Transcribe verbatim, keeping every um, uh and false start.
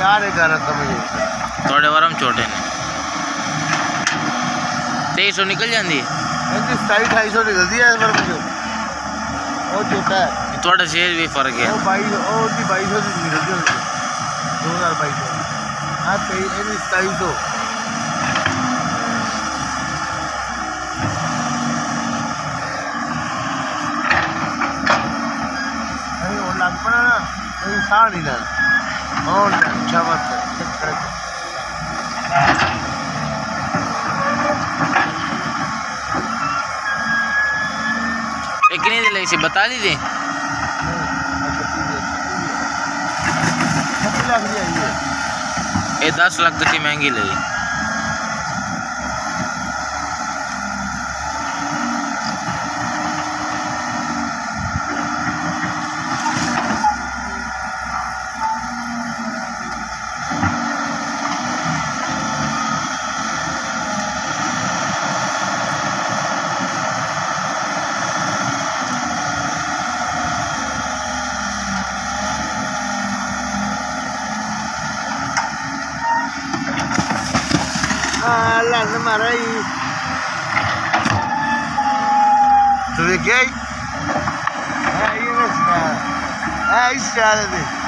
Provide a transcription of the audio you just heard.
यार एक गाना समझ थोड़े वरम छोटे ने तेईस सौ निकल जाती है सताई ढाई सौ निकलती है इस बार मुझे और छोटा है थोड़ा शेर भी फर्क है बाईस और बाईस सौ निकलती है दो हज़ार बाईस सौ हाँ तेईस सताईस सौ लग पड़ा ना साह नहीं लेना और अच्छा मत कितनी दे लगी बता दी थी ये दस लाख तो महंगी लगी लड़ मारा तू देखिए है ये है इस